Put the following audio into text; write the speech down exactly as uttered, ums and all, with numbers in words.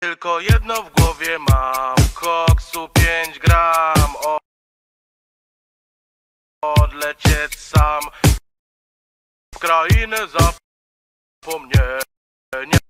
Tylko jedno w głowie mam, koksu pięć gram. Odlecieć sam w krainę zapomnienia.